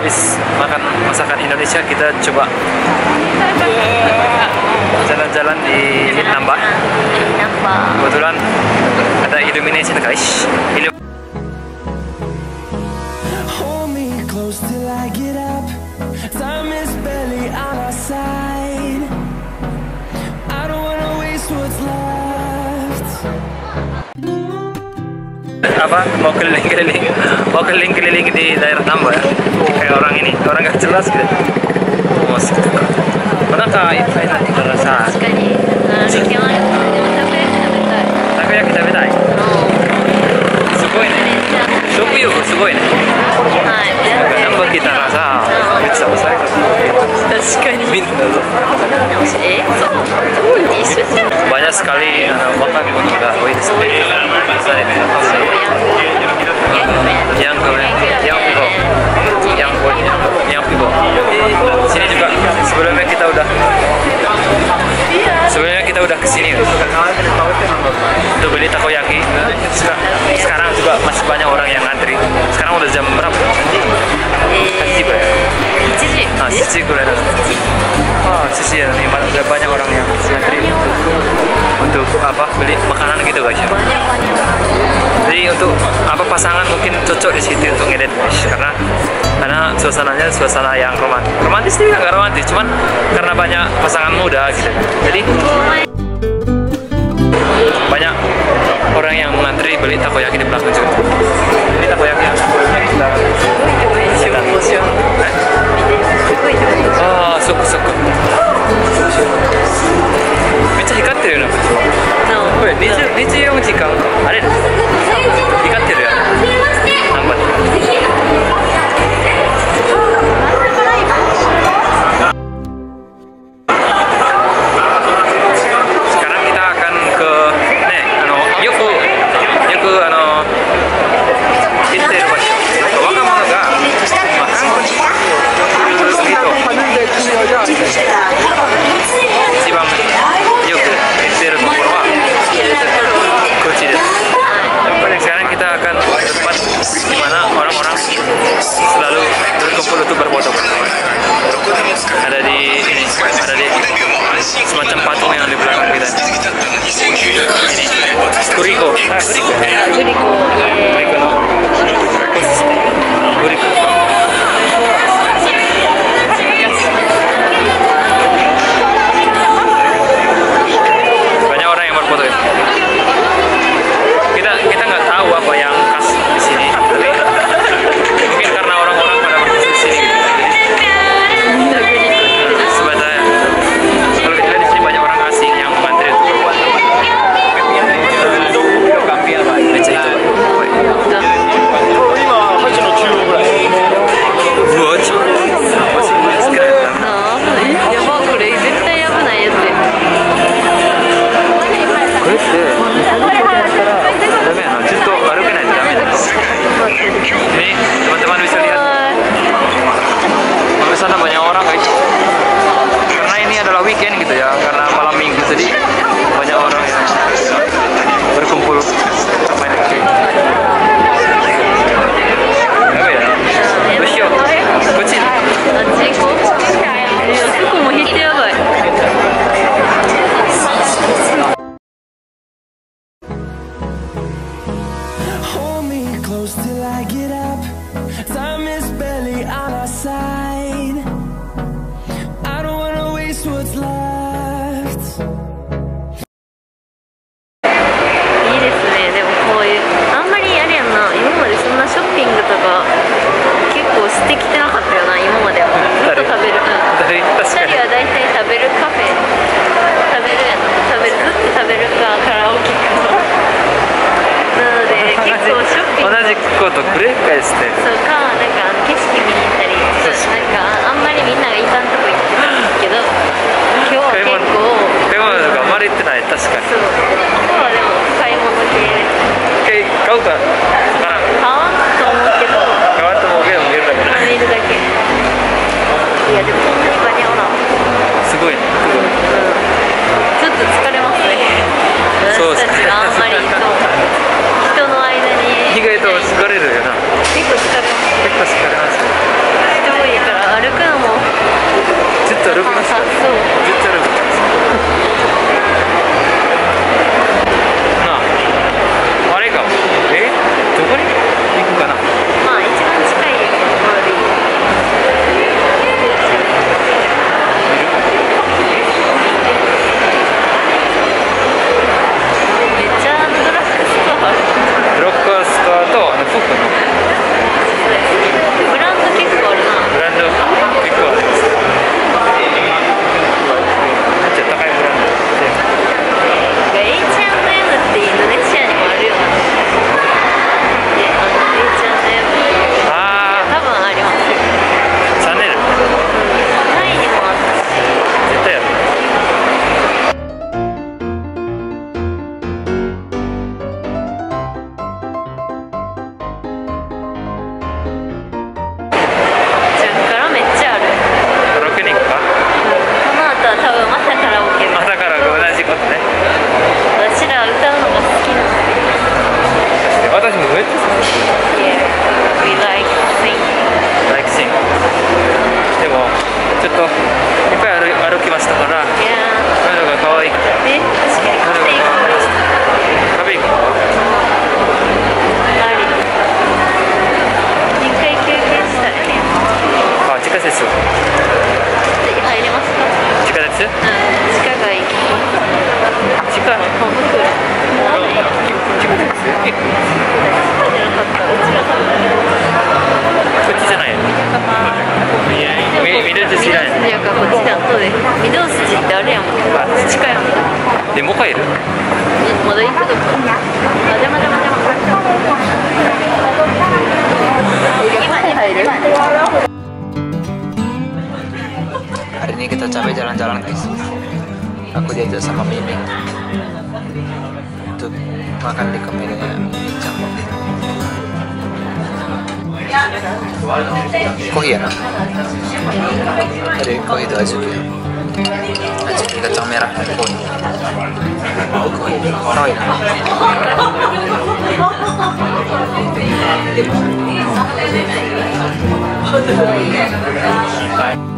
habis makan masakan Indonesia, kita coba jalan-jalan di Namba. Kebetulan ada illumination guys. Hold me close till I get up. Time is barely on our side. I don't wanna waste what's left. Apa mau keliling-keliling di daerah Namba ya, kayak orang ini, orang nggak jelas gitu. Oh, mana kah itu terasa? Takoyaki tabetai. Sugoi ne. Shokuyu sugoi ne. Namba kita rasa bisa besar. Banyak sekali makan juga yang pibo. Sini juga sebelumnya kita udah kesini untuk beli takoyaki. Sekarang juga masih banyak orang yang ngantri. Sekarang udah jam berapa? Cici kurang. Cici ya, udah banyak orang yang ngantri untuk apa, beli makanan gitu guys ya. Jadi untuk apa, pasangan mungkin cocok di situ untuk ngedit guys, karena suasananya suasana yang romantis juga nggak romantis, cuman karena banyak pasangan muda gitu. Jadi banyak orang yang mengantri beli takoyaki di belakang juga. Ini takoyaki yang kita suku. Mecha hikatteるよな。これ24時間あれ光ってるやん。何番？ Sekarang kita akan ke yoku hitteる場所。若者が韓国に一番よく行ってるところはこっちです。Sekarang kita akan ke tempat di mana orang-orang selalu berkumpul untuk berfoto. Ada di semacam patung yang di belakang kita. Ini Kuriko. Banyak orang yang berfoto ya. Kita nggak tahu apa yang khas di sini, tapi mungkin karena orang-orang pada berfoto di sini. Sebenarnya kalau kita lihat di sini banyak orang asing yang mengantri untuk berfoto. Ini teman-teman bisa lihat, di sana banyak orang guys, karena ini adalah weekend gitu ya, karena malam minggu, jadi banyak orang yang berkumpul bermain game. Apa ya? Besok, kecil. Hold me close till I get up. Time is barely on our side. I don't wanna waste what's left. いいですね。でもこういうあんまりあれやんな、今までそんなショッピングとか結構してきてなかったよな、今までは。ずっと食べる。2人は大体食べるカフェ食べるやんな、ずっと食べるかカラオケか。なので結構ショッピング同じこと繰り返して。 そうか、なんか景色見に行ったり、なんかあんまりみんなが行かんとこ行ってたんですけど、今日は結構買い物とかあんまり行ってない、確かに。 そう、今日はでも買い物系買うかわからん。 買わんと思うけど、 買わんと思うけど見るだけだ。 見るだけ。いやでもこんなにバニオラすごいね。 ちょっと疲れますね。 そう私たちがあんまり人の間に意外と疲れるよな。 結構疲れます。 結構疲れます。 人が capek jalan-jalan guys. Aku diajak sama Mimi untuk makan di kafenya Bincang. Kohi ya? Ada kohi itu azuki ya? Azuki kacang merah kohi. Kohi.